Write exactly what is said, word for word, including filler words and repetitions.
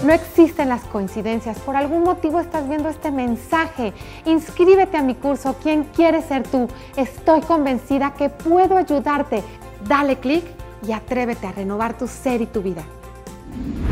No existen las coincidencias. Por algún motivo estás viendo este mensaje. Inscríbete a mi curso ¿Quién quiere ser tú? Estoy convencida que puedo ayudarte. Dale clic y atrévete a renovar tu ser y tu vida.